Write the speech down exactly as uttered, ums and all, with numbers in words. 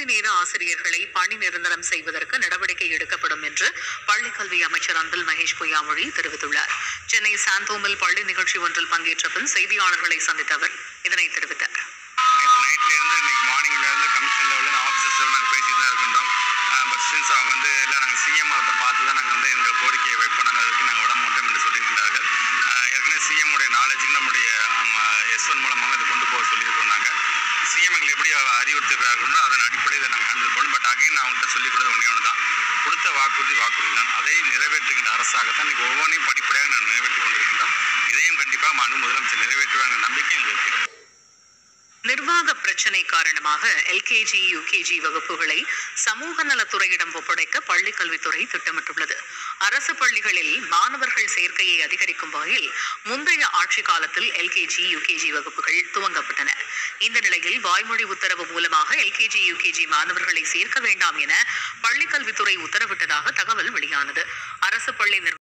நேர ஆசிரியர்களை பணி நிரந்தரம் செய்வதற்கு நடவடிக்கை எடுக்கப்படும் என்று பள்ளிக்கல்வி அமைச்சர் அன்பில் மகேஷ் பொய்யாமொழி தெரிவித்துள்ளார். சென்னை சாந்தோமில் பள்ளி நிகழ்ச்சி ஒன்றில் பங்கேற்ற பின் செய்தியாளர்களை சந்தித்த அவர் இதனை தெரிவித்தார். சிஎம் எங்களுக்கு எப்படி அறிவுறுத்துகிறார்களோ அதன் அடிப்படையில் நாங்கள் ஹேண்டில் பண்ணோம். பட் அகைன் நான் அவங்கள்ட்ட சொல்லிக் கொடுத்தது ஒன்றே ஒன்று தான், கொடுத்த வாக்குறுதி வாக்குறுதி தான். அதை நிறைவேற்றுகின்ற அரசாகத்தான் இன்றைக்கு ஒவ்வொன்றையும் படிப்படியாக நான் நிறைவேற்றிக் கொண்டிருக்கின்றோம். இதையும் கண்டிப்பாக மாண்பு முதலமைச்சர் நிறைவேற்றுவாங்க நம்பிக்கை எங்களுக்கு இருக்கிறது. நிர்வாக பிரச்சினை காரணமாக எல்கேஜி யுகேஜி வகுப்புகளை சமூக நலத்துறையிடம் ஒப்படைக்க பள்ளிக் கல்வித்துறை திட்டமிட்டுள்ளது. அரசு பள்ளிகளில் மாணவர்கள் சேர்க்கையை அதிகரிக்கும் வகையில் முந்தைய ஆட்சி காலத்தில் எல்கேஜி யுகேஜி வகுப்புகள் துவங்கப்பட்டன. இந்த நிலையில் வாய்மொழி உத்தரவு மூலமாக எல்கேஜி யுகேஜி மாணவர்களை சேர்க்க வேண்டாம் என பள்ளிக் கல்வித்துறை உத்தரவிட்டதாக தகவல் வெளியானது. அரசு பள்ளி